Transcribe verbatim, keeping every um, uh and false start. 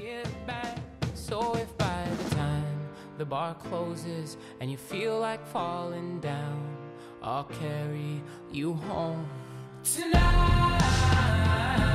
get back. So if by the time the bar closes and you feel like falling down, I'll carry you home tonight.